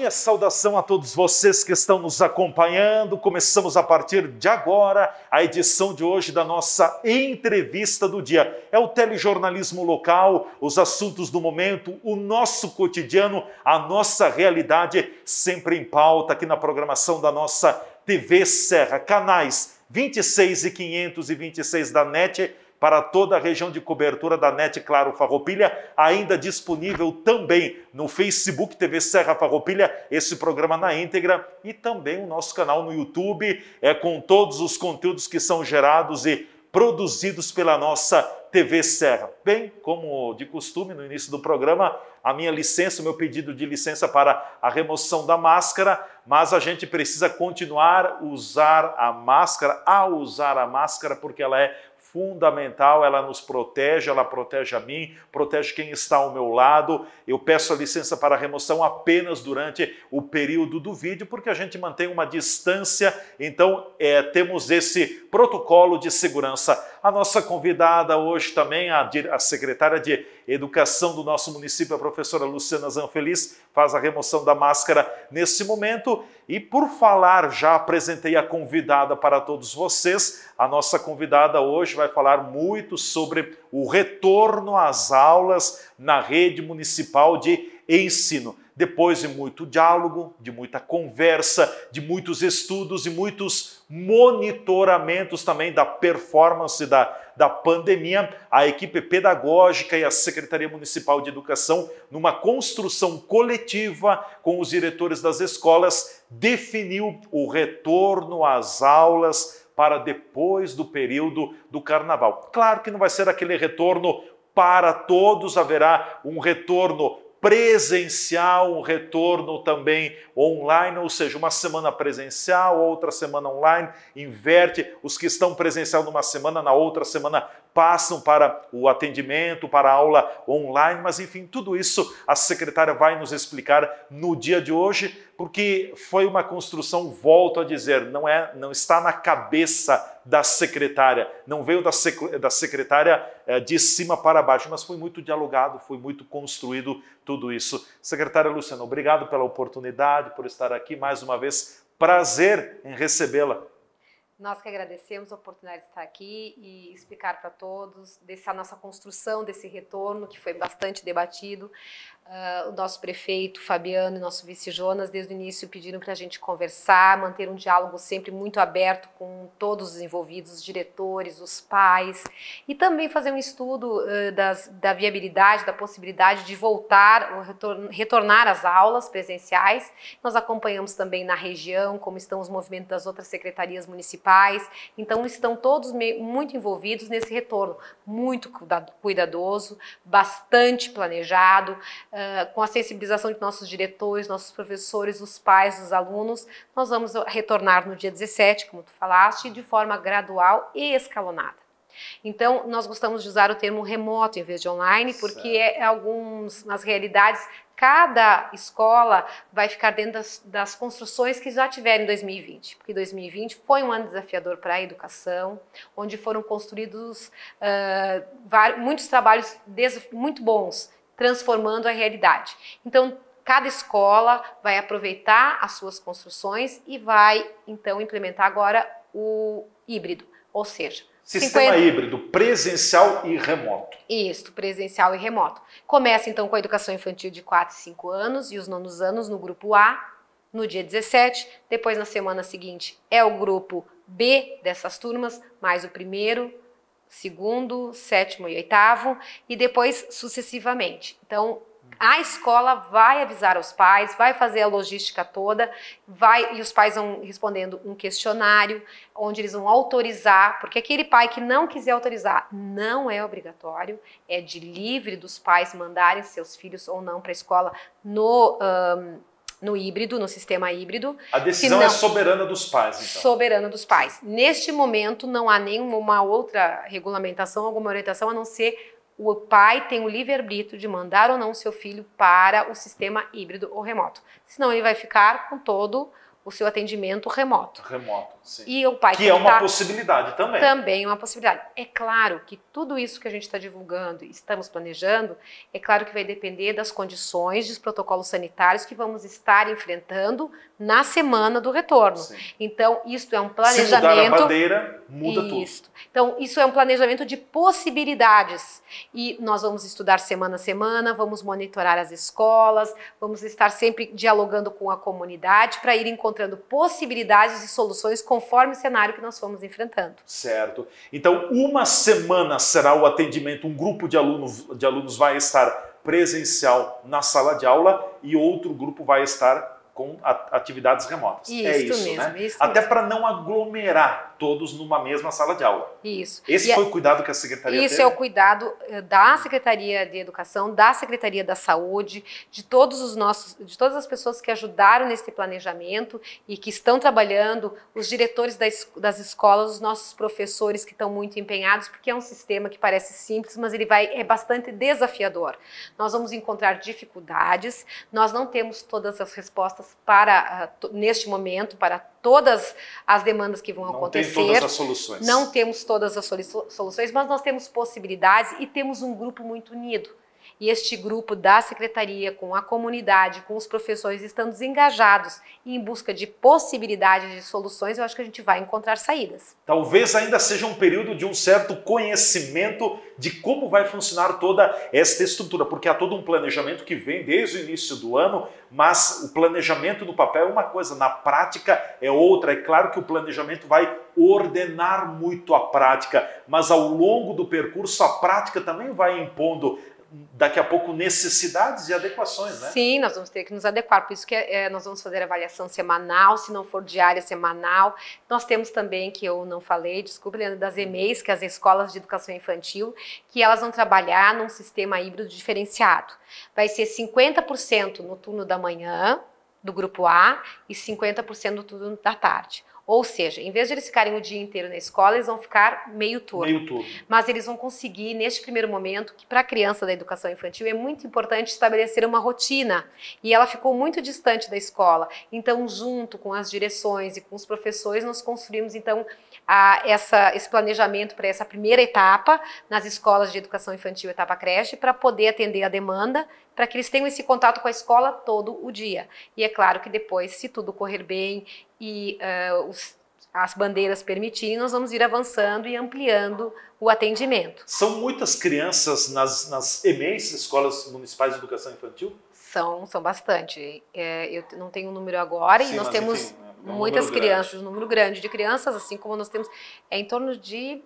minha saudação a todos vocês que estão nos acompanhando. Começamos a partir de agora a edição de hoje da nossa entrevista do dia. É o telejornalismo local, os assuntos do momento, o nosso cotidiano, a nossa realidade, sempre em pauta aqui na programação da nossa TV Serra. Canais 26 e 526 da NET, para toda a região de cobertura da NET Claro Farroupilha, ainda disponível também no Facebook TV Serra Farroupilha, esse programa na íntegra, e também o nosso canal no YouTube, com todos os conteúdos que são gerados e produzidos pela nossa TV Serra. Bem, como de costume, no início do programa, a minha licença, o meu pedido de licença para a remoção da máscara, mas a gente precisa continuar a usar a máscara, porque ela é fundamental, ela nos protege, ela protege a mim, protege quem está ao meu lado. Eu peço a licença para a remoção apenas durante o período do vídeo, porque a gente mantém uma distância, então temos esse protocolo de segurança. A nossa convidada hoje também, a secretária de Educação do nosso município, a professora Luciana Zanfeliz, faz a remoção da máscara nesse momento. E por falar, já apresentei a convidada para todos vocês. A nossa convidada hoje vai falar muito sobre o retorno às aulas na rede municipal de ensino. Depois de muito diálogo, de muita conversa, de muitos estudos e muitos monitoramentos também da performance da pandemia, a equipe pedagógica e a Secretaria Municipal de Educação, numa construção coletiva com os diretores das escolas, definiu o retorno às aulas para depois do período do Carnaval. Claro que não vai ser aquele retorno para todos, haverá um retorno presencial, um retorno também online, ou seja, uma semana presencial, outra semana online, inverte, os que estão presencial numa semana, na outra semana passam para o atendimento, para a aula online, mas enfim, tudo isso a secretária vai nos explicar no dia de hoje, porque foi uma construção, volto a dizer, não está na cabeça da secretária, não veio da secretária de cima para baixo, mas foi muito dialogado, foi muito construído tudo isso. Secretária Luciana, obrigado pela oportunidade, por estar aqui mais uma vez, prazer em recebê-la. Nós que agradecemos a oportunidade de estar aqui e explicar para todos dessa nossa construção, desse retorno que foi bastante debatido. O nosso prefeito Fabiano e nosso vice Jonas, desde o início, pediram para a gente conversar, manter um diálogo sempre muito aberto com todos os envolvidos, os diretores, os pais, e também fazer um estudo da viabilidade, da possibilidade de voltar, retornar às aulas presenciais. Nós acompanhamos também na região como estão os movimentos das outras secretarias municipais, então estão todos muito envolvidos nesse retorno, muito cuidadoso, bastante planejado, com a sensibilização de nossos diretores, nossos professores, os pais, os alunos. Nós vamos retornar no dia 17, como tu falaste, de forma gradual e escalonada. Então, nós gostamos de usar o termo remoto em vez de online, porque nas realidades, cada escola vai ficar dentro das construções que já tiveram em 2020, porque 2020 foi um ano desafiador para a educação, onde foram construídos muitos trabalhos muito bons, transformando a realidade. Então, cada escola vai aproveitar as suas construções e vai, então, implementar agora o híbrido, ou seja, Sistema híbrido, presencial e remoto. Isso, presencial e remoto. Começa, então, com a educação infantil de 4 e 5 anos e os nonos anos no grupo A, no dia 17. Depois, na semana seguinte, é o grupo B dessas turmas, mais o primeiro, segundo, sétimo e oitavo, e depois sucessivamente. Então, a escola vai avisar aos pais, vai fazer a logística toda, e os pais vão respondendo um questionário, onde eles vão autorizar, porque aquele pai que não quiser autorizar não é obrigatório, é de livre dos pais mandarem seus filhos ou não para a escola no híbrido, no sistema híbrido. A decisão é soberana dos pais, então. Soberana dos pais. Neste momento, não há nenhuma outra regulamentação, alguma orientação, a não ser o pai tem o livre-arbítrio de mandar ou não seu filho para o sistema híbrido ou remoto. Senão ele vai ficar com todo o seu atendimento remoto. Remoto, sim. E o pai que é uma possibilidade também. Também é uma possibilidade. É claro que tudo isso que a gente está divulgando e estamos planejando, é claro que vai depender das condições, dos protocolos sanitários que vamos estar enfrentando na semana do retorno. Sim. Então, isso é um planejamento... Se mudar a bandeira, muda tudo. Então, isso é um planejamento de possibilidades. E nós vamos estudar semana a semana, vamos monitorar as escolas, vamos estar sempre dialogando com a comunidade para ir encontrando possibilidades e soluções conforme o cenário que nós fomos enfrentando. Certo. Então, uma semana será o atendimento, um grupo de alunos vai estar presencial na sala de aula e outro grupo vai estar com atividades remotas. Isso, é isso, mesmo, né? Isso até para não aglomerar todos numa mesma sala de aula. Isso. Esse foi o cuidado que a Secretaria teve? Isso é o cuidado da Secretaria de Educação, da Secretaria da Saúde, de todas as pessoas que ajudaram nesse planejamento e que estão trabalhando, os diretores das escolas, os nossos professores que estão muito empenhados, porque é um sistema que parece simples, mas ele é bastante desafiador. Nós vamos encontrar dificuldades, nós não temos todas as respostas neste momento, para todas as demandas que vão acontecer. Não tem todas as soluções. Não temos todas as soluções, mas nós temos possibilidades e temos um grupo muito unido. E este grupo da Secretaria, com a comunidade, com os professores, estão engajados em busca de possibilidades de soluções. Eu acho que a gente vai encontrar saídas. Talvez ainda seja um período de um certo conhecimento de como vai funcionar toda esta estrutura, porque há todo um planejamento que vem desde o início do ano, mas o planejamento no papel é uma coisa, na prática é outra. É claro que o planejamento vai ordenar muito a prática, mas ao longo do percurso a prática também vai impondo daqui a pouco necessidades e adequações, né? Sim, nós vamos ter que nos adequar, por isso que nós vamos fazer avaliação semanal, se não for diária, semanal. Nós temos também, que eu não falei, desculpa, Leandro, das EMEIs, que é as Escolas de Educação Infantil, que elas vão trabalhar num sistema híbrido diferenciado. Vai ser 50% no turno da manhã, do grupo A, e 50% no turno da tarde. Ou seja, em vez de eles ficarem o dia inteiro na escola, eles vão ficar meio turno. Meio turno. Mas eles vão conseguir, neste primeiro momento, que para a criança da educação infantil é muito importante estabelecer uma rotina. E ela ficou muito distante da escola. Então, junto com as direções e com os professores, nós construímos, então, esse planejamento para essa primeira etapa nas escolas de educação infantil, etapa creche, para poder atender a demanda, para que eles tenham esse contato com a escola todo o dia. E é claro que depois, se tudo correr bem e as bandeiras permitirem, nós vamos ir avançando e ampliando o atendimento. São muitas crianças nas EMEIs, Escolas Municipais de Educação Infantil? São bastante. Eu não tenho o número agora. Sim, e nós temos enfim, muitas crianças, um número grande de crianças, assim como nós temos em torno de,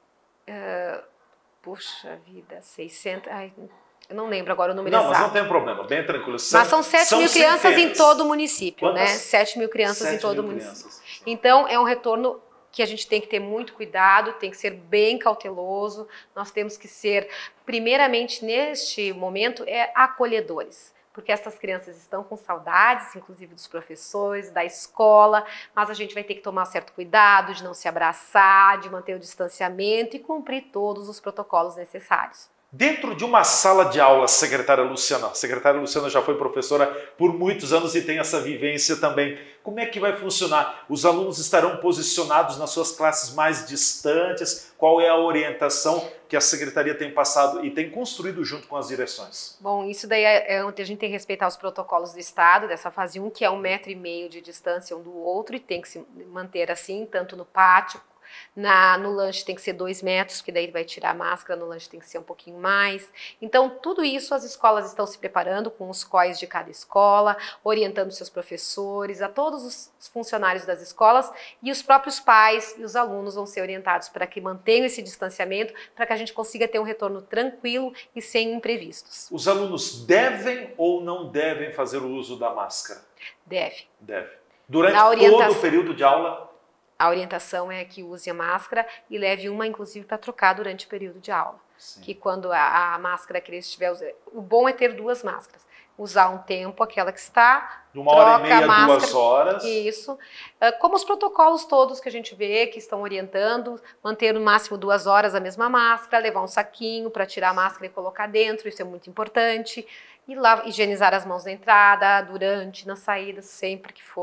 puxa vida, 600... Eu não lembro agora o número exato. Não, mas não tem problema, bem tranquilo. Mas são 7 mil crianças em todo o município, né? 7 mil crianças em todo o município. Então, é um retorno que a gente tem que ter muito cuidado, tem que ser bem cauteloso. Nós temos que ser, primeiramente, neste momento, acolhedores. Porque essas crianças estão com saudades, inclusive dos professores, da escola, mas a gente vai ter que tomar certo cuidado de não se abraçar, de manter o distanciamento e cumprir todos os protocolos necessários. Dentro de uma sala de aula, secretária Luciana já foi professora por muitos anos e tem essa vivência também. Como é que vai funcionar? Os alunos estarão posicionados nas suas classes mais distantes? Qual é a orientação que a secretaria tem passado e tem construído junto com as direções? Bom, isso daí é onde a gente tem que respeitar os protocolos do Estado, dessa fase 1, que é 1,5 m de distância um do outro e tem que se manter assim, tanto no pátio, no lanche tem que ser 2 metros, porque daí vai tirar a máscara, no lanche tem que ser um pouquinho mais. Então, tudo isso as escolas estão se preparando com os COIs de cada escola, orientando seus professores, a todos os funcionários das escolas e os próprios pais e os alunos vão ser orientados para que mantenham esse distanciamento, para que a gente consiga ter um retorno tranquilo e sem imprevistos. Os alunos devem ou não devem fazer o uso da máscara? Deve. Durante todo o período de aula? A orientação é que use a máscara e leve uma, inclusive, para trocar durante o período de aula. Sim. Que quando a máscara que ele estiver usando... O bom é ter 2 máscaras. Usar um tempo, aquela que está... De 1h30 a 2 horas. Isso. Como os protocolos todos que a gente vê, que estão orientando, manter no máximo 2 horas a mesma máscara, levar um saquinho para tirar a máscara e colocar dentro, isso é muito importante. E lá, higienizar as mãos na entrada, durante, na saída, sempre que for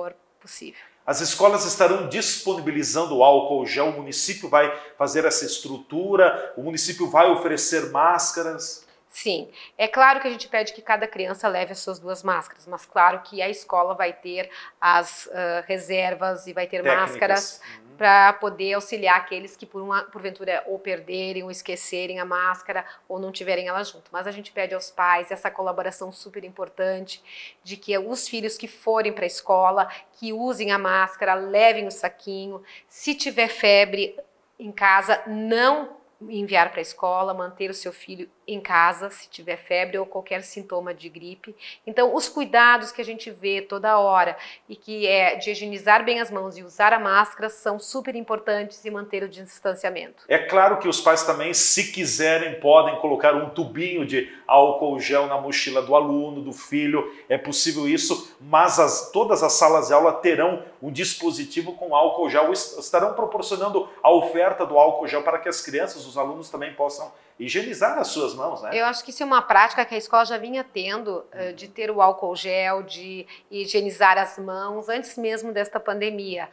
possível. As escolas estarão disponibilizando o álcool gel, o município vai fazer essa estrutura, o município vai oferecer máscaras? Sim, é claro que a gente pede que cada criança leve as suas 2 máscaras, mas claro que a escola vai ter as reservas e vai ter Técnicas. Máscaras para poder auxiliar aqueles que porventura ou perderem ou esquecerem a máscara ou não tiverem ela junto. Mas a gente pede aos pais essa colaboração super importante de que os filhos que forem para a escola, que usem a máscara, levem o saquinho. Se tiver febre em casa, não enviar para a escola, manter o seu filho em casa se tiver febre ou qualquer sintoma de gripe. Então, os cuidados que a gente vê toda hora e que é de higienizar bem as mãos e usar a máscara são super importantes e manter o distanciamento. É claro que os pais também, se quiserem, podem colocar um tubinho de álcool gel na mochila do aluno, do filho, é possível isso, mas todas as salas de aula terão um dispositivo com álcool gel, estarão proporcionando a oferta do álcool gel para que as crianças, os alunos também possam higienizar as suas mãos, né? Eu acho que isso é uma prática que a escola já vinha tendo, de ter o álcool gel, de higienizar as mãos, antes mesmo desta pandemia.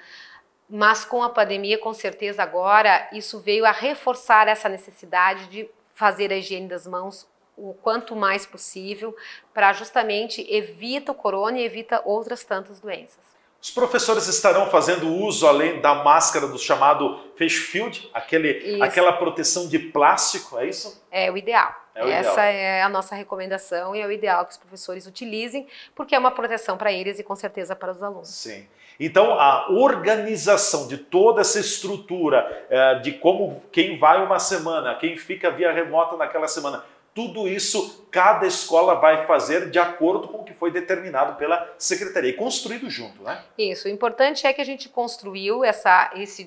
Mas com a pandemia, com certeza agora, isso veio a reforçar essa necessidade de fazer a higiene das mãos o quanto mais possível, para justamente evita o corona e evita outras tantas doenças. Os professores estarão fazendo uso, além da máscara, do chamado face shield, aquela proteção de plástico, é isso? É o ideal. Essa é a nossa recomendação e é o ideal que os professores utilizem, porque é uma proteção para eles e com certeza para os alunos. Sim. Então, a organização de toda essa estrutura, de como quem vai uma semana, quem fica via remota naquela semana, tudo isso cada escola vai fazer de acordo com o que foi determinado pela secretaria e construído junto, né? Isso, o importante é que a gente construiu essa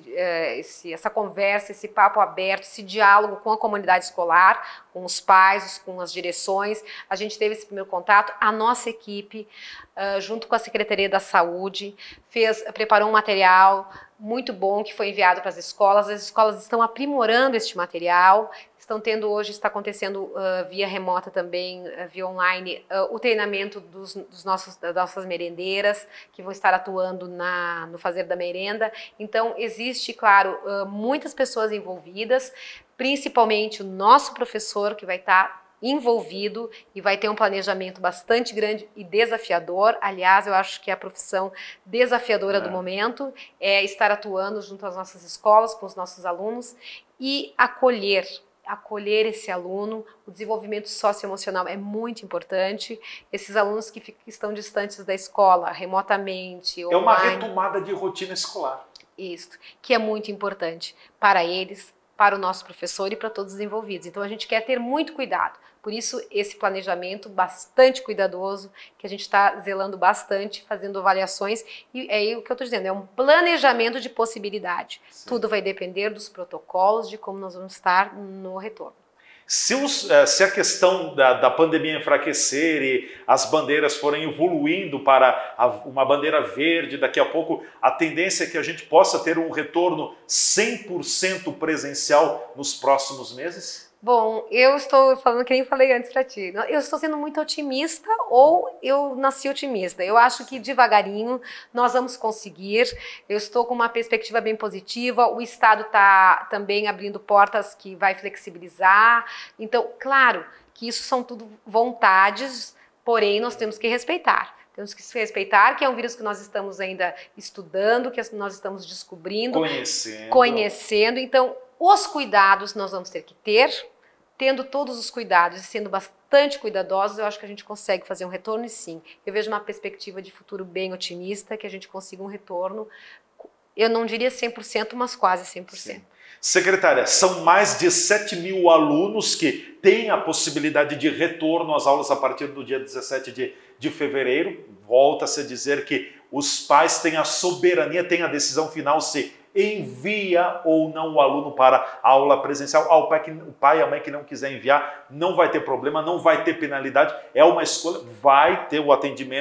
conversa, esse papo aberto, esse diálogo com a comunidade escolar, com os pais, com as direções. A gente teve esse primeiro contato, a nossa equipe, junto com a Secretaria da Saúde, preparou um material muito bom que foi enviado para as escolas estão aprimorando este material, está acontecendo via remota também, via online, o treinamento das nossas merendeiras, que vão estar atuando no fazer da merenda. Então, existe, claro, muitas pessoas envolvidas, principalmente o nosso professor, que vai estar envolvido e vai ter um planejamento bastante grande e desafiador. Aliás, eu acho que é a profissão desafiadora do momento, é estar atuando junto às nossas escolas, com os nossos alunos e acolher esse aluno. O desenvolvimento socioemocional é muito importante. Esses alunos que estão distantes da escola, remotamente, online, é uma retomada de rotina escolar. Isso, que é muito importante para eles, para o nosso professor e para todos os envolvidos. Então a gente quer ter muito cuidado. Por isso esse planejamento bastante cuidadoso, que a gente está zelando bastante, fazendo avaliações. E é o que eu estou dizendo, é um planejamento de possibilidade. Sim. Tudo vai depender dos protocolos, de como nós vamos estar no retorno. Se a questão da pandemia enfraquecer e as bandeiras forem evoluindo para uma bandeira verde, daqui a pouco a tendência é que a gente possa ter um retorno 100% presencial nos próximos meses? Bom, eu estou falando que nem falei antes para ti, eu estou sendo muito otimista ou eu nasci otimista. Eu acho que devagarinho nós vamos conseguir, eu estou com uma perspectiva bem positiva, o Estado está também abrindo portas que vai flexibilizar. Então, claro que isso são tudo vontades, porém nós temos que respeitar. Temos que se respeitar, que é um vírus que nós estamos ainda estudando, que nós estamos descobrindo, conhecendo. Então, os cuidados nós vamos ter que ter, tendo todos os cuidados e sendo bastante cuidadosos, eu acho que a gente consegue fazer um retorno e sim. Eu vejo uma perspectiva de futuro bem otimista, que a gente consiga um retorno, eu não diria 100%, mas quase 100%. Sim. Secretária, são mais de 7.000 alunos que têm a possibilidade de retorno às aulas a partir do dia 17 de fevereiro. Volta-se a dizer que os pais têm a soberania, têm a decisão final se envia ou não o aluno para a aula presencial. O pai e a mãe que não quiser enviar, não vai ter problema, não vai ter penalidade, é uma escolha, vai ter o atendimento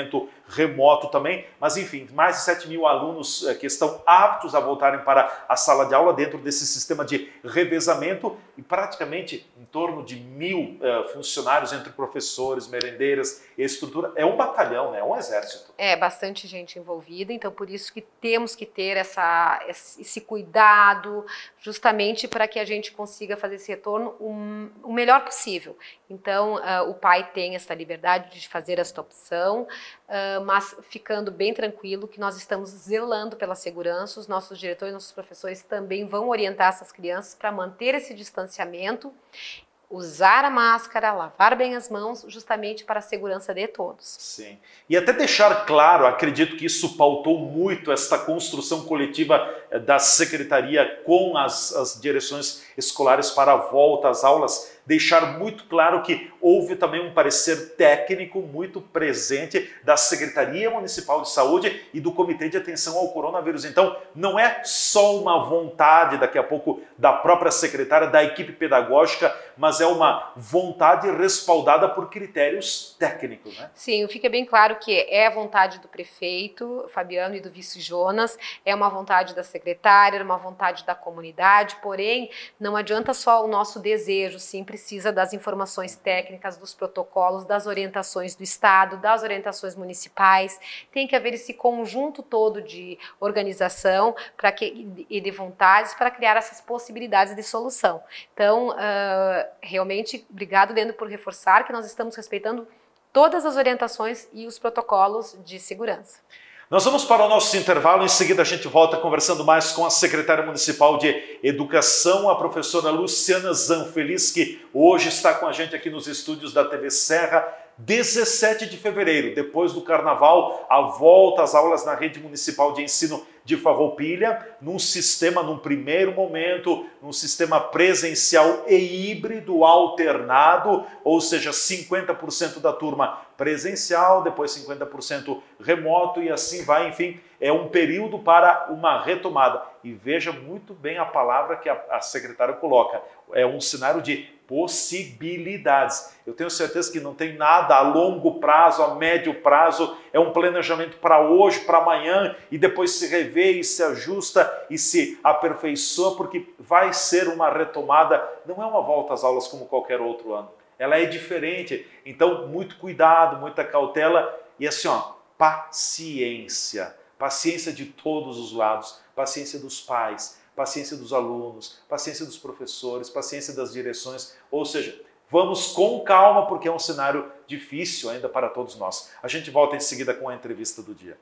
remoto também, mas enfim, mais de 7 mil alunos que estão aptos a voltarem para a sala de aula dentro desse sistema de revezamento e praticamente em torno de 1.000 funcionários entre professores, merendeiras e estrutura. É um batalhão, né? É um exército. É bastante gente envolvida, então por isso que temos que ter esse cuidado, justamente para que a gente consiga fazer esse retorno o melhor possível. Então o pai tem essa liberdade de fazer esta opção, mas ficando bem tranquilo que nós estamos zelando pela segurança, os nossos diretores, nossos professores também vão orientar essas crianças para manter esse distanciamento, usar a máscara, lavar bem as mãos, justamente para a segurança de todos. Sim. E até deixar claro, acredito que isso pautou muito esta construção coletiva da secretaria com as direções escolares para a volta às aulas, deixar muito claro que houve também um parecer técnico muito presente da Secretaria Municipal de Saúde e do Comitê de Atenção ao Coronavírus. Então, não é só uma vontade, daqui a pouco, da própria secretária, da equipe pedagógica, mas é uma vontade respaldada por critérios técnicos, né? Sim, fica bem claro que é a vontade do prefeito Fabiano e do vice Jonas, é uma vontade da secretária, é uma vontade da comunidade, porém, não adianta só o nosso desejo, sim, precisa das informações técnicas, dos protocolos, das orientações do Estado, das orientações municipais. Tem que haver esse conjunto todo de organização e de vontades para criar essas possibilidades de solução. Então, realmente, obrigado, Leandro, por reforçar que nós estamos respeitando todas as orientações e os protocolos de segurança. Nós vamos para o nosso intervalo, em seguida a gente volta conversando mais com a secretária municipal de Educação, a professora Luciana Zanfeliz, que hoje está com a gente aqui nos estúdios da TV Serra. 17 de fevereiro, depois do Carnaval, a volta às aulas na Rede Municipal de Ensino de Farroupilha, num primeiro momento, num sistema presencial e híbrido alternado, ou seja, 50% da turma presencial, depois 50% remoto e assim vai, enfim, é um período para uma retomada. E veja muito bem a palavra que a secretária coloca, é um cenário de possibilidades. Eu tenho certeza que não tem nada a longo prazo, a médio prazo, é um planejamento para hoje, para amanhã, e depois se revê e se ajusta e se aperfeiçoa, porque vai ser uma retomada, não é uma volta às aulas como qualquer outro ano. Ela é diferente, então muito cuidado, muita cautela e assim, ó, paciência. Paciência de todos os lados, paciência dos pais, paciência dos alunos, paciência dos professores, paciência das direções, ou seja, vamos com calma porque é um cenário difícil ainda para todos nós. A gente volta em seguida com a entrevista do dia.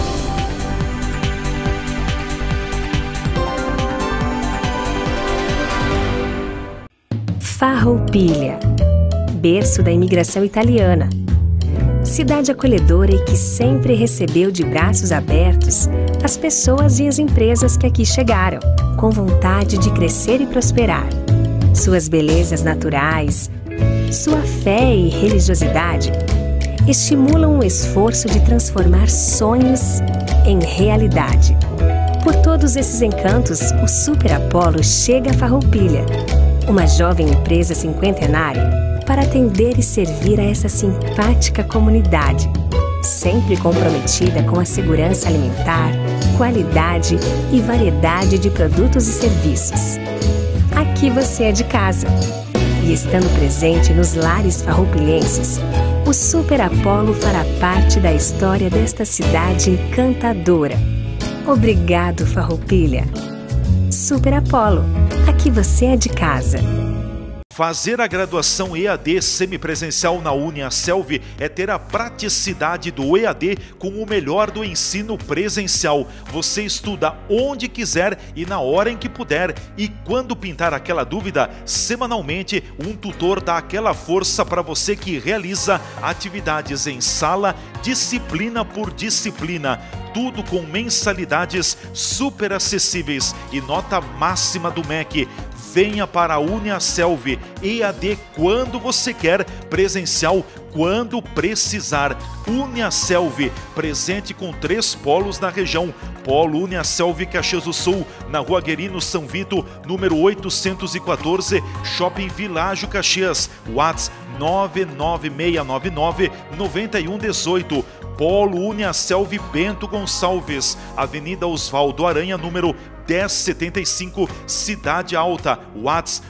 Farroupilha, berço da imigração italiana. Cidade acolhedora e que sempre recebeu de braços abertos as pessoas e as empresas que aqui chegaram, com vontade de crescer e prosperar. Suas belezas naturais, sua fé e religiosidade estimulam o esforço de transformar sonhos em realidade. Por todos esses encantos, o Super Apollo chega a Farroupilha, uma jovem empresa cinquentenária para atender e servir a essa simpática comunidade, sempre comprometida com a segurança alimentar, qualidade e variedade de produtos e serviços. Aqui você é de casa. E estando presente nos lares farroupilhenses, o Super Apollo fará parte da história desta cidade encantadora. Obrigado, Farroupilha. Super Apollo, aqui você é de casa. Fazer a graduação EAD semipresencial na UniaSelv é ter a praticidade do EAD com o melhor do ensino presencial. Você estuda onde quiser e na hora em que puder. E quando pintar aquela dúvida, semanalmente um tutor dá aquela força para você que realiza atividades em sala, disciplina por disciplina. Tudo com mensalidades super acessíveis e nota máxima do MEC. Venha para a UniaSelv, EAD quando você quer, presencial quando precisar. UniaSelv, presente com 3 polos na região. Polo UniaSelv Caxias do Sul, na Rua Guerino São Vito, número 814, Shopping Világio Caxias, WhatsApp 99699-9118. Polo Uniaselv Bento Gonçalves, Avenida Osvaldo Aranha, número 1075, Cidade Alta, WhatsApp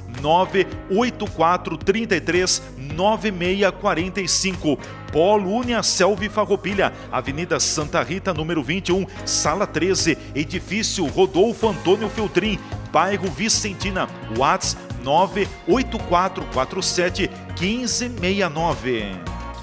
984339645. Polo Uniaselv Farroupilha, Avenida Santa Rita, número 21, Sala 13, Edifício Rodolfo Antônio Feltrin, bairro Vicentina, WhatsApp 984471569.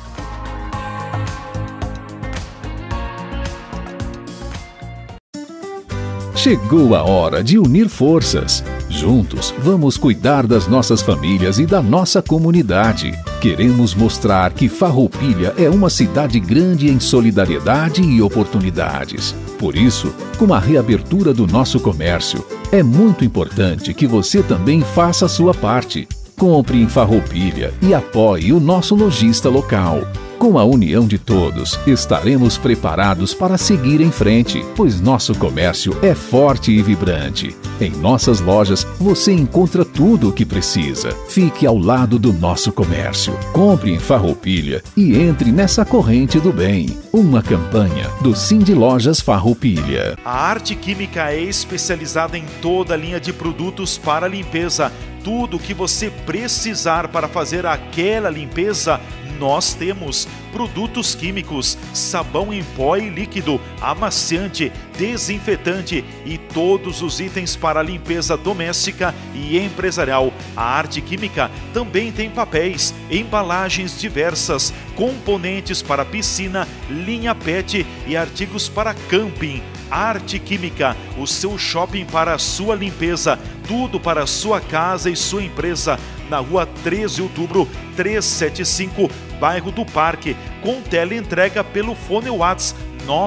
Chegou a hora de unir forças. Juntos, vamos cuidar das nossas famílias e da nossa comunidade. Queremos mostrar que Farroupilha é uma cidade grande em solidariedade e oportunidades. Por isso, com a reabertura do nosso comércio, é muito importante que você também faça a sua parte. Compre em Farroupilha e apoie o nosso lojista local. Com a união de todos, estaremos preparados para seguir em frente, pois nosso comércio é forte e vibrante. Em nossas lojas, você encontra tudo o que precisa. Fique ao lado do nosso comércio. Compre em Farroupilha e entre nessa corrente do bem. Uma campanha do Sindlojas Farroupilha. A Arte Química é especializada em toda a linha de produtos para limpeza. Tudo o que você precisar para fazer aquela limpeza, nós temos. Produtos químicos, sabão em pó e líquido, amaciante, desinfetante e todos os itens para limpeza doméstica e empresarial. A Arte Química também tem papéis, embalagens diversas, componentes para piscina, linha PET e artigos para camping. Arte Química, o seu shopping para a sua limpeza, tudo para a sua casa e sua empresa, na rua 13 de outubro, 375, bairro do Parque, com teleentrega pelo fone WhatsApp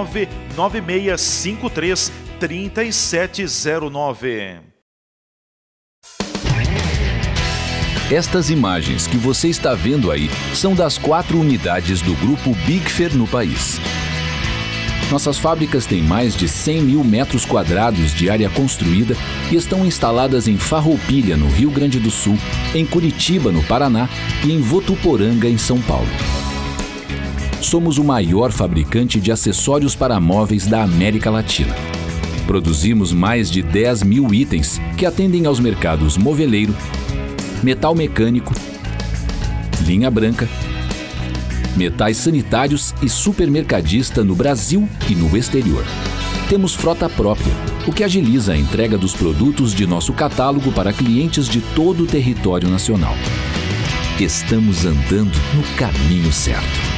996533709. Estas imagens que você está vendo aí são das 4 unidades do Grupo Bigfer no país. Nossas fábricas têm mais de 100 mil metros quadrados de área construída e estão instaladas em Farroupilha, no Rio Grande do Sul, em Curitiba, no Paraná e em Votuporanga, em São Paulo. Somos o maior fabricante de acessórios para móveis da América Latina. Produzimos mais de 10 mil itens que atendem aos mercados moveleiro, metal mecânico, linha branca, metais sanitários e supermercadista no Brasil e no exterior. Temos frota própria, o que agiliza a entrega dos produtos de nosso catálogo para clientes de todo o território nacional. Estamos andando no caminho certo.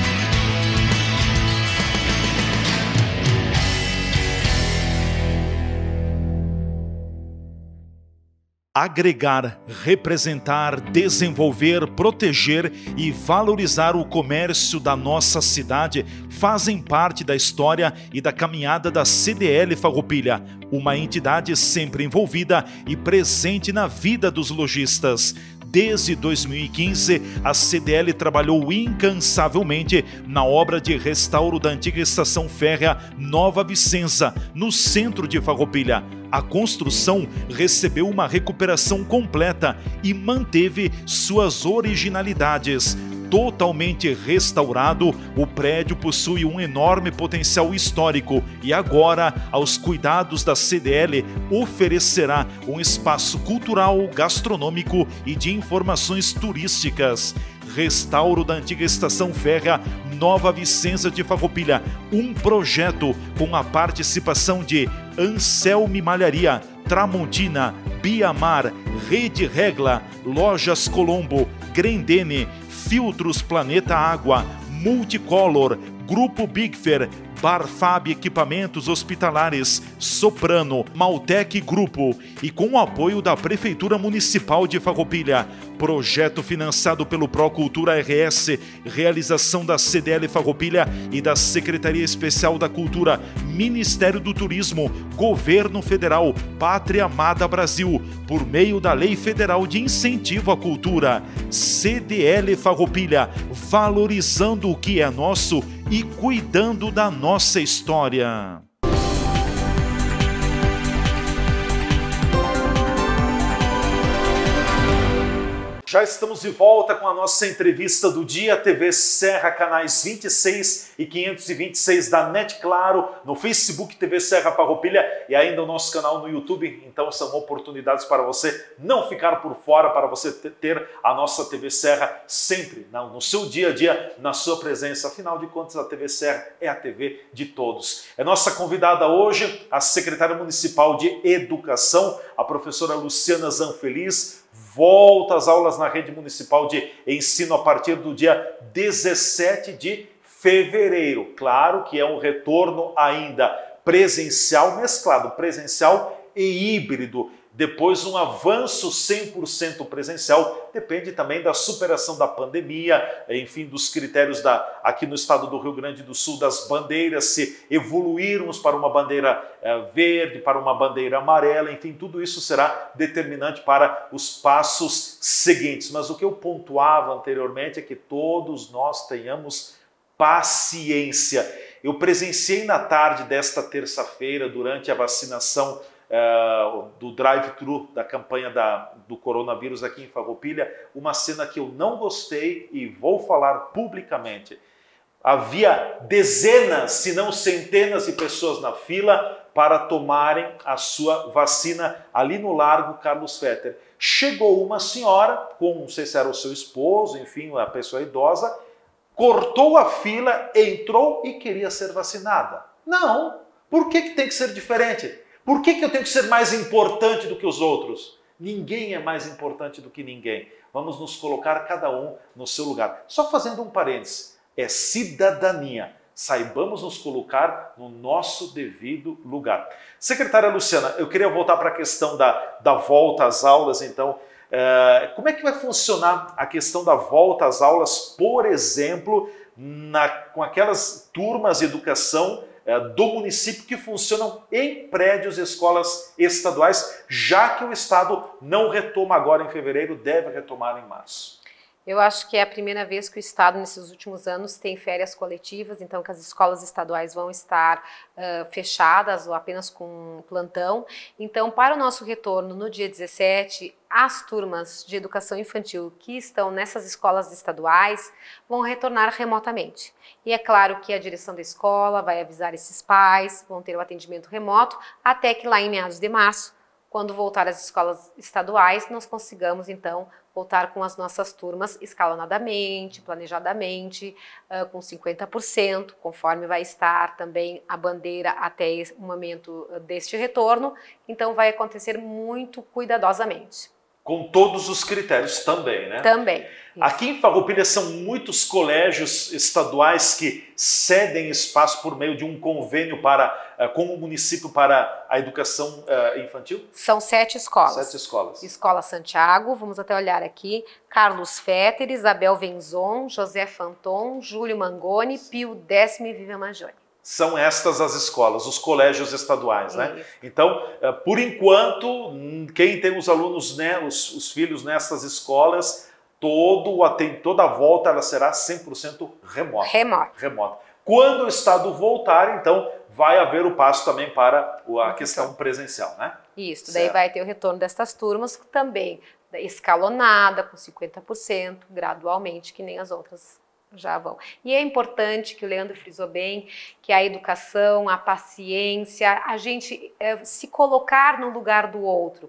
Agregar, representar, desenvolver, proteger e valorizar o comércio da nossa cidade fazem parte da história e da caminhada da CDL Farroupilha, uma entidade sempre envolvida e presente na vida dos lojistas. Desde 2015, a CDL trabalhou incansavelmente na obra de restauro da antiga estação férrea Nova Vicenza, no centro de Farroupilha. A construção recebeu uma recuperação completa e manteve suas originalidades. Totalmente restaurado, o prédio possui um enorme potencial histórico e agora, aos cuidados da CDL, oferecerá um espaço cultural, gastronômico e de informações turísticas. Restauro da antiga estação férrea Nova Vicenza de Farroupilha, um projeto com a participação de Anselme Malharia, Tramontina, Biamar, Rede Regla, Lojas Colombo, Grendene, Filtros Planeta Água, Multicolor, Grupo Bigfer, Barfab Equipamentos Hospitalares, Soprano, Maltec Grupo e com o apoio da Prefeitura Municipal de Farroupilha. Projeto financiado pelo Procultura RS, realização da CDL Farroupilha e da Secretaria Especial da Cultura, Ministério do Turismo, Governo Federal, Pátria Amada Brasil, por meio da Lei Federal de Incentivo à Cultura. CDL Farroupilha, valorizando o que é nosso e cuidando da nossa história. Já estamos de volta com a nossa entrevista do dia, TV Serra, canais 26 e 526 da NET Claro, no Facebook TV Serra Farroupilha e ainda o nosso canal no YouTube. Então são oportunidades para você não ficar por fora, para você ter a nossa TV Serra sempre no seu dia a dia, na sua presença. Afinal de contas, a TV Serra é a TV de todos. É nossa convidada hoje, a secretária municipal de Educação, a professora Luciana Zanfeliz. Volta às aulas na rede municipal de ensino a partir do dia 17 de fevereiro. Claro que é um retorno ainda presencial, mesclado presencial e híbrido. Depois um avanço 100% presencial, depende também da superação da pandemia, enfim, dos critérios aqui no estado do Rio Grande do Sul, das bandeiras, se evoluirmos para uma bandeira verde, para uma bandeira amarela, enfim, tudo isso será determinante para os passos seguintes. Mas o que eu pontuava anteriormente é que todos nós tenhamos paciência. Eu presenciei na tarde desta terça-feira, durante a vacinação do drive-thru da campanha do coronavírus aqui em Farroupilha, uma cena que eu não gostei e vou falar publicamente. Havia dezenas, se não centenas de pessoas na fila para tomarem a sua vacina ali no Largo Carlos Fetter. Chegou uma senhora, não sei se era o seu esposo, enfim, uma pessoa idosa, cortou a fila, entrou e queria ser vacinada. Não! Por que tem que ser diferente? Por que eu tenho que ser mais importante do que os outros? Ninguém é mais importante do que ninguém. Vamos nos colocar cada um no seu lugar. Só fazendo um parênteses, é cidadania. Saibamos nos colocar no nosso devido lugar. Secretária Luciana, eu queria voltar para a questão da volta às aulas, então. Como é que vai funcionar a questão da volta às aulas, por exemplo, com aquelas turmas de educação do município que funcionam em prédios e escolas estaduais, já que o Estado não retoma agora em fevereiro, deve retomar em março? Eu acho que é a primeira vez que o Estado, nesses últimos anos, tem férias coletivas, então que as escolas estaduais vão estar fechadas ou apenas com plantão. Então, para o nosso retorno no dia 17, as turmas de educação infantil que estão nessas escolas estaduais vão retornar remotamente. E é claro que a direção da escola vai avisar esses pais, vão ter o atendimento remoto, até que lá em meados de março, quando voltar às escolas estaduais, nós consigamos, então, voltar com as nossas turmas escalonadamente, planejadamente, com 50%, conforme vai estar também a bandeira até o momento deste retorno. Então, vai acontecer muito cuidadosamente. Com todos os critérios também, né? Também. Isso. Aqui em Farroupilha são muitos colégios estaduais que cedem espaço por meio de um convênio com o município para a educação infantil? São 7 escolas. 7 escolas. Escola Santiago, vamos até olhar aqui, Carlos Fetter, Isabel Venzon, José Fanton, Júlio Mangoni, Pio Décimo e Vivian Mangione. São estas as escolas, os colégios estaduais, né? Então, por enquanto, quem tem os alunos, né, os filhos nessas escolas, toda a volta ela será 100% remota. Quando o Estado voltar, então, vai haver o passo também para a questão presencial, né? Isso, daí vai ter o retorno destas turmas também escalonada, com 50%, gradualmente, que nem as outras já vão. E é importante, que o Leandro frisou bem, que a educação, a paciência, a gente se colocar no lugar do outro.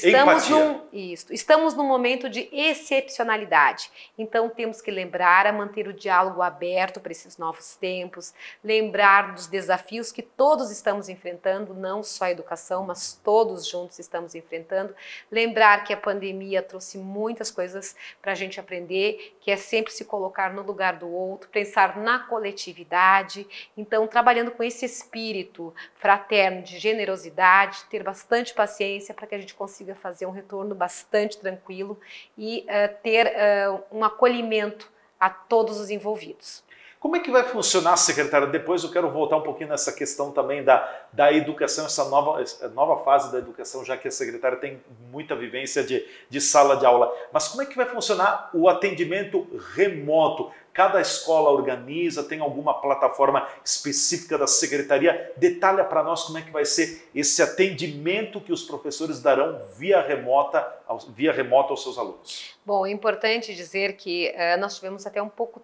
Estamos num momento de excepcionalidade. Então temos que lembrar a manter o diálogo aberto para esses novos tempos, lembrar dos desafios que todos estamos enfrentando, não só a educação, mas todos juntos estamos enfrentando. Lembrar que a pandemia trouxe muitas coisas para a gente aprender, que é sempre se colocar no lugar do outro, pensar na coletividade. Então, trabalhando com esse espírito fraterno de generosidade, ter bastante paciência para que a gente consiga fazer um retorno bastante tranquilo e ter um acolhimento a todos os envolvidos. Como é que vai funcionar, secretária? Depois eu quero voltar um pouquinho nessa questão também da educação, essa nova fase da educação, já que a secretária tem muita vivência de sala de aula. Mas como é que vai funcionar o atendimento remoto? Cada escola organiza, tem alguma plataforma específica da secretaria? Detalha para nós como é que vai ser esse atendimento que os professores darão via remota aos seus alunos. Bom, é importante dizer que nós tivemos até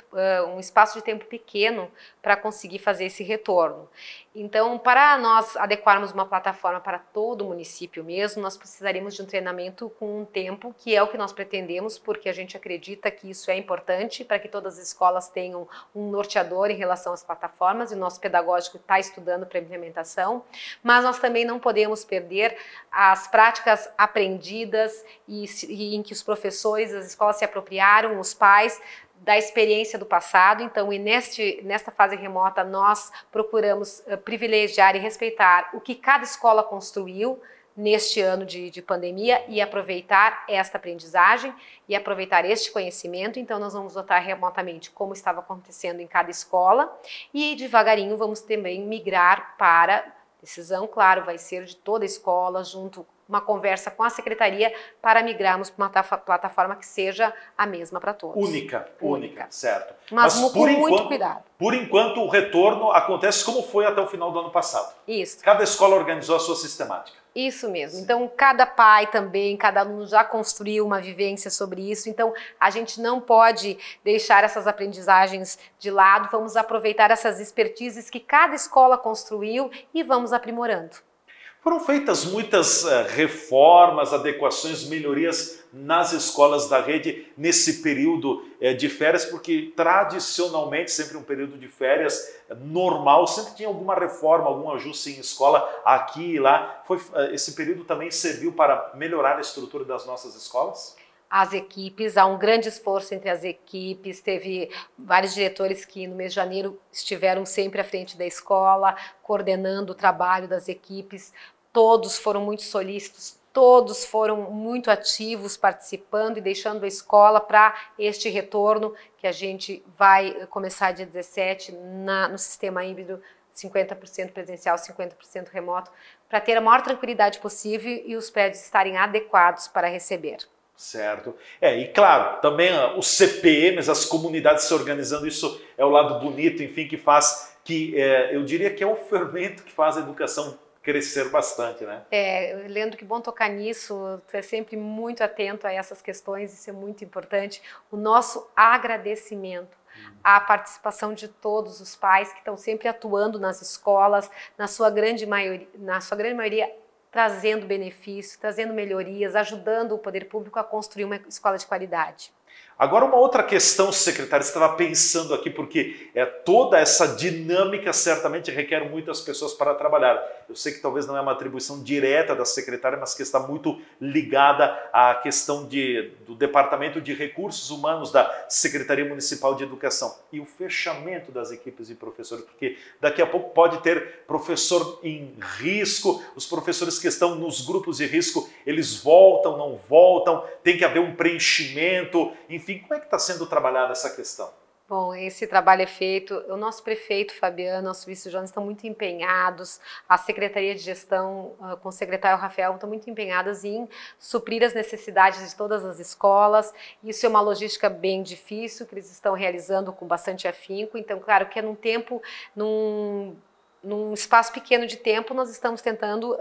um espaço de tempo pequeno para conseguir fazer esse retorno. Então, para nós adequarmos uma plataforma para todo o município mesmo, nós precisaríamos de um treinamento com um tempo, que é o que nós pretendemos, porque a gente acredita que isso é importante para que todas as escolas tenham um norteador em relação às plataformas, e o nosso pedagógico está estudando para implementação, mas nós também não podemos perder as práticas aprendidas e em que os professores, as escolas se apropriaram, os pais, da experiência do passado. Então, e nesta fase remota, nós procuramos privilegiar e respeitar o que cada escola construiu neste ano de pandemia e aproveitar esta aprendizagem e aproveitar este conhecimento. Então, nós vamos votar remotamente como estava acontecendo em cada escola e devagarinho vamos também migrar para, decisão, claro, vai ser de toda a escola, junto uma conversa com a secretaria para migrarmos para uma plataforma que seja a mesma para todos. Única, certo. Mas com muito cuidado. Por enquanto, o retorno acontece como foi até o final do ano passado. Isso. Cada escola organizou a sua sistemática. Isso mesmo. Então, cada pai também, cada aluno já construiu uma vivência sobre isso. Então, a gente não pode deixar essas aprendizagens de lado. Vamos aproveitar essas expertises que cada escola construiu e vamos aprimorando. Foram feitas muitas reformas, adequações, melhorias nas escolas da rede nesse período de férias, porque tradicionalmente, sempre um período de férias normal, sempre tinha alguma reforma, algum ajuste em escola aqui e lá. Esse período também serviu para melhorar a estrutura das nossas escolas? As equipes, há um grande esforço entre as equipes, teve vários diretores que no mês de janeiro estiveram sempre à frente da escola, coordenando o trabalho das equipes. Todos foram muito solícitos, todos foram muito ativos, participando e deixando a escola para este retorno que a gente vai começar dia 17 no sistema híbrido, 50% presencial, 50% remoto, para ter a maior tranquilidade possível e os prédios estarem adequados para receber. Certo. E claro, também os CPMs, as comunidades se organizando, isso é o lado bonito, enfim, que faz, eu diria que é o fermento que faz a educação crescer bastante, né? Leandro, que bom tocar nisso, tu é sempre muito atento a essas questões, isso é muito importante. O nosso agradecimento à participação de todos os pais que estão sempre atuando nas escolas, na sua grande maioria trazendo benefícios, trazendo melhorias, ajudando o poder público a construir uma escola de qualidade. Agora, uma outra questão, secretário, estava pensando aqui, porque toda essa dinâmica certamente requer muitas pessoas para trabalhar. Eu sei que talvez não é uma atribuição direta da secretária, mas que está muito ligada à questão do Departamento de Recursos Humanos da Secretaria Municipal de Educação e o fechamento das equipes de professores, porque daqui a pouco pode ter professor em risco, os professores que estão nos grupos de risco, eles voltam, não voltam, tem que haver um preenchimento, enfim, como é que está sendo trabalhada essa questão? Bom, esse trabalho é feito, o nosso prefeito Fabiano, nosso vice-jonas estão muito empenhados, a Secretaria de Gestão com o secretário Rafael estão muito empenhadas em suprir as necessidades de todas as escolas. Isso é uma logística bem difícil, que eles estão realizando com bastante afinco, então claro que é num espaço pequeno de tempo nós estamos tentando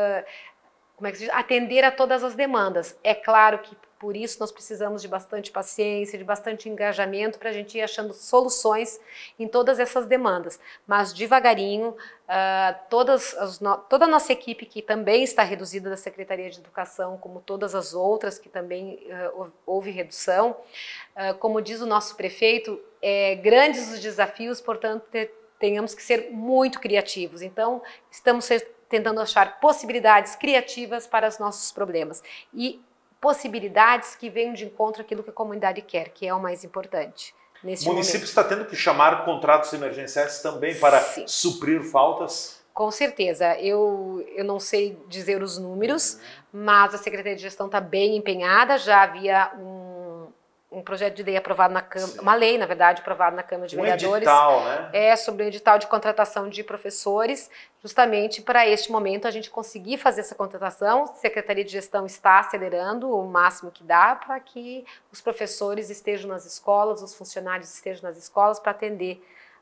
atender a todas as demandas. É claro que por isso nós precisamos de bastante paciência, de bastante engajamento para a gente ir achando soluções em todas essas demandas. Mas devagarinho, toda a nossa equipe que também está reduzida da Secretaria de Educação, como todas as outras que também houve redução, como diz o nosso prefeito, grandes os desafios, portanto tenhamos que ser muito criativos. Então estamos tentando achar possibilidades criativas para os nossos problemas e possibilidades que venham de encontro àquilo que a comunidade quer, que é o mais importante. O município está tendo que chamar contratos emergenciais também para suprir faltas? Com certeza. Eu não sei dizer os números, mas a Secretaria de Gestão está bem empenhada, já havia um um projeto de lei aprovado na Câmara, uma lei, na verdade, aprovada na Câmara de Vereadores. Edital, né? Sobre o edital de contratação de professores, justamente para este momento a gente conseguir fazer essa contratação. A Secretaria de Gestão está acelerando o máximo que dá para que os professores estejam nas escolas, os funcionários estejam nas escolas para atender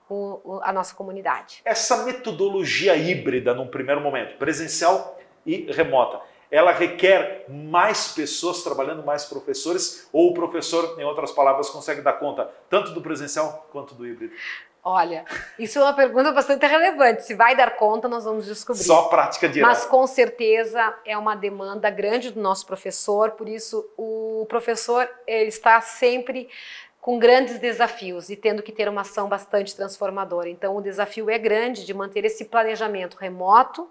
a nossa comunidade. Essa metodologia híbrida, num primeiro momento, presencial e remota, ela requer mais pessoas trabalhando, mais professores, ou o professor, em outras palavras, consegue dar conta tanto do presencial quanto do híbrido? Olha, isso é uma pergunta bastante relevante. Se vai dar conta, nós vamos descobrir. Só prática direta. Mas com certeza é uma demanda grande do nosso professor, por isso o professor ele está sempre com grandes desafios e tendo que ter uma ação bastante transformadora. Então o desafio é grande de manter esse planejamento remoto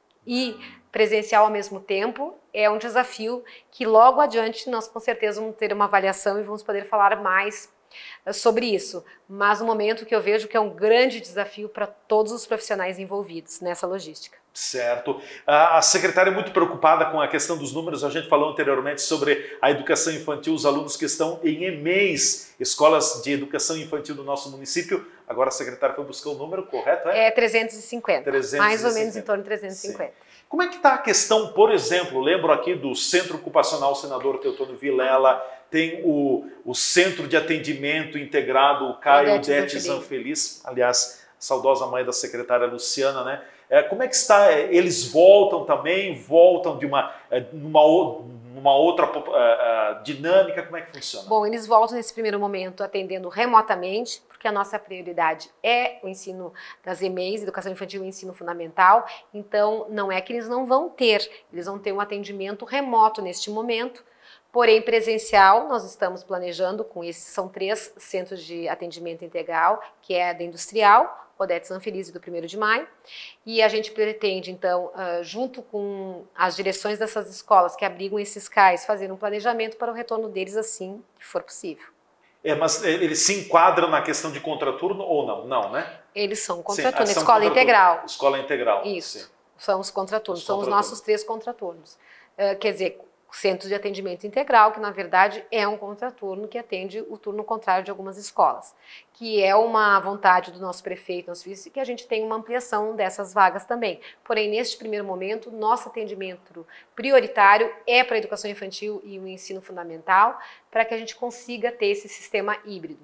e presencial ao mesmo tempo. É um desafio que logo adiante nós com certeza vamos ter uma avaliação e vamos poder falar mais sobre isso. Mas no momento que eu vejo que é um grande desafio para todos os profissionais envolvidos nessa logística. Certo. A secretária é muito preocupada com a questão dos números. A gente falou anteriormente sobre a educação infantil, os alunos que estão em EMEIs, escolas de educação infantil do nosso município. Agora a secretária foi buscar o número correto, é? É 350, mais ou menos em torno de 350. Sim. Como é que está a questão, por exemplo, lembro aqui do Centro Ocupacional Senador Teotônio Vilela, tem o Centro de Atendimento Integrado, o Caio Odete Zanfeliz, aliás, saudosa mãe da secretária Luciana, né? Como é que está? Eles voltam também? Voltam de numa outra dinâmica? Como é que funciona? Bom, eles voltam nesse primeiro momento atendendo remotamente, porque a nossa prioridade é o ensino das EMEIs, Educação Infantil e Ensino Fundamental. Então, não é que eles não vão ter, eles vão ter um atendimento remoto neste momento, porém presencial. Nós estamos planejando com esses, são 3 centros de atendimento integral, que é a da Industrial, Odete Zanfeliz do 1º de Maio, e a gente pretende, então, junto com as direções dessas escolas que abrigam esses CAIs, fazer um planejamento para o retorno deles assim que for possível. Mas eles se enquadram na questão de contraturno ou não? Não, né? Eles são contraturno, escola integral. Escola integral. Isso, sim. São os contraturnos, são os nossos 3 contraturnos. Quer dizer, Centro de Atendimento Integral, que na verdade é um contraturno que atende o turno contrário de algumas escolas, que é uma vontade do nosso prefeito, nosso vice, que a gente tenha uma ampliação dessas vagas também. Porém, neste primeiro momento, nosso atendimento prioritário é para a educação infantil e o ensino fundamental, para que a gente consiga ter esse sistema híbrido.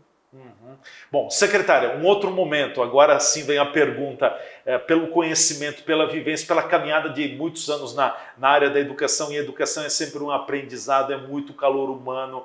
Bom, secretária, um outro momento, agora sim vem a pergunta, pelo conhecimento, pela vivência, pela caminhada de muitos anos na área da educação, e educação é sempre um aprendizado, é muito calor humano,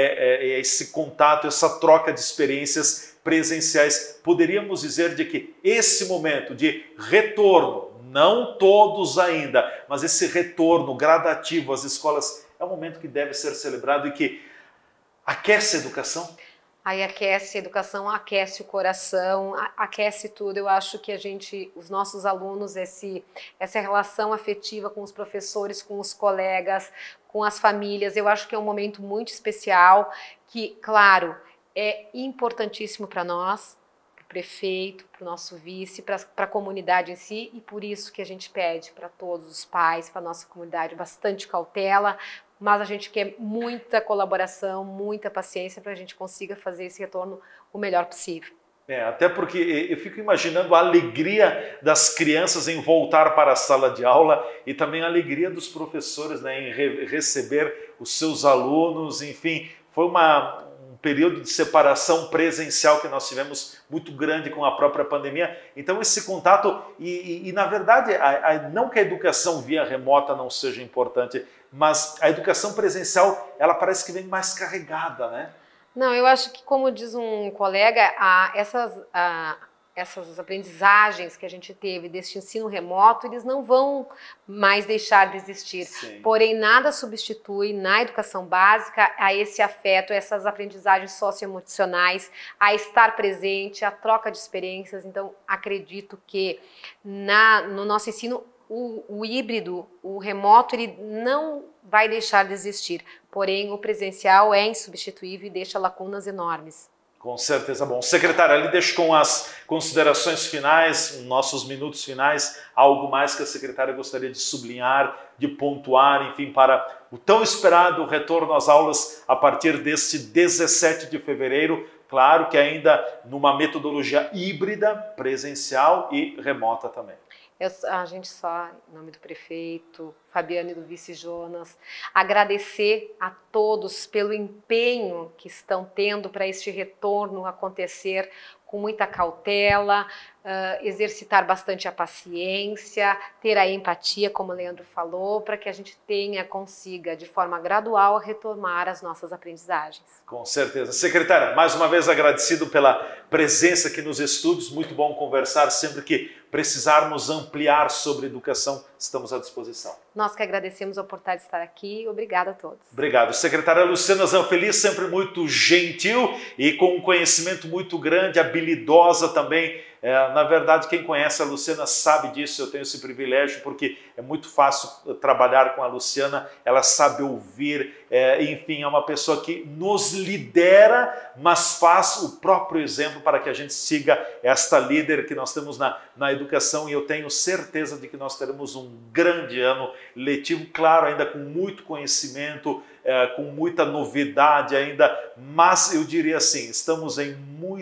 é esse contato, essa troca de experiências presenciais. Poderíamos dizer de que esse momento de retorno, não todos ainda, mas esse retorno gradativo às escolas é um momento que deve ser celebrado e que aquece a educação? Aí aquece a educação, aquece o coração, aquece tudo. Eu acho que os nossos alunos, essa relação afetiva com os professores, com os colegas, com as famílias, eu acho que é um momento muito especial, que, claro, é importantíssimo para nós, para o prefeito, para o nosso vice, para a comunidade em si, e por isso que a gente pede para todos os pais, para a nossa comunidade, bastante cautela, mas a gente quer muita colaboração, muita paciência para a gente consiga fazer esse retorno o melhor possível. Até porque eu fico imaginando a alegria das crianças em voltar para a sala de aula e também a alegria dos professores, né, em receber os seus alunos, enfim, foi um período de separação presencial que nós tivemos muito grande com a própria pandemia. Então esse contato, e na verdade, não que a educação via remota não seja importante, mas a educação presencial, ela parece que vem mais carregada, né? Não, eu acho que, como diz um colega, essas aprendizagens que a gente teve deste ensino remoto, eles não vão mais deixar de existir. Sim. Porém, nada substitui na educação básica a esse afeto, essas aprendizagens socioemocionais, a estar presente, a troca de experiências. Então, acredito que no nosso ensino, o híbrido, o remoto, ele não vai deixar de existir. Porém, o presencial é insubstituível e deixa lacunas enormes. Com certeza. Bom, secretária, ali deixo com as considerações finais, nossos minutos finais, algo mais que a secretária gostaria de sublinhar, de pontuar, enfim, para o tão esperado retorno às aulas a partir deste 17 de fevereiro, claro que ainda numa metodologia híbrida, presencial e remota também. A gente só, em nome do prefeito, Fabiano e do vice Jonas, agradecer a todos pelo empenho que estão tendo para este retorno acontecer com muita cautela, exercitar bastante a paciência, ter a empatia, como o Leandro falou, para que a gente consiga, de forma gradual, retomar as nossas aprendizagens. Com certeza. Secretária, mais uma vez agradecido pela presença aqui nos estúdios, muito bom conversar, sempre que precisarmos ampliar sobre educação, estamos à disposição. Nós que agradecemos a oportunidade de estar aqui. Obrigada a todos. Obrigado. Secretária Luciana Zanfeliz, sempre muito gentil e com um conhecimento muito grande, habilidosa também. Na verdade, quem conhece a Luciana sabe disso, eu tenho esse privilégio, porque é muito fácil trabalhar com a Luciana, ela sabe ouvir, enfim, é uma pessoa que nos lidera, mas faz o próprio exemplo para que a gente siga esta líder que nós temos na educação, e eu tenho certeza de que nós teremos um grande ano letivo, claro, ainda com muito conhecimento, com muita novidade ainda, mas eu diria assim, estamos em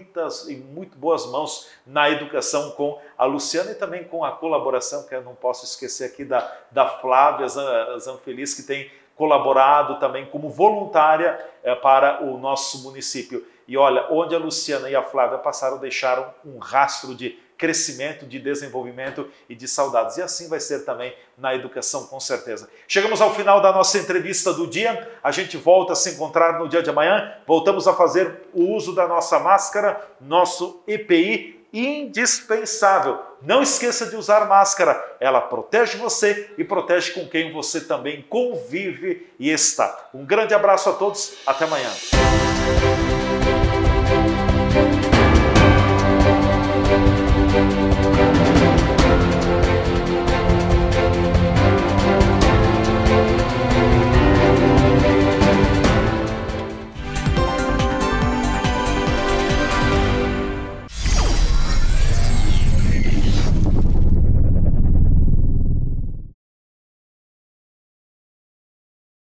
muito boas mãos na educação com a Luciana e também com a colaboração, que eu não posso esquecer aqui da Flávia Zanfeliz, que tem colaborado também como voluntária para o nosso município. E olha, onde a Luciana e a Flávia passaram, deixaram um rastro de crescimento, de desenvolvimento e de saudades. E assim vai ser também na educação, com certeza. Chegamos ao final da nossa entrevista do dia. A gente volta a se encontrar no dia de amanhã. Voltamos a fazer o uso da nossa máscara, nosso EPI indispensável. Não esqueça de usar máscara. Ela protege você e protege com quem você também convive e está. Um grande abraço a todos. Até amanhã.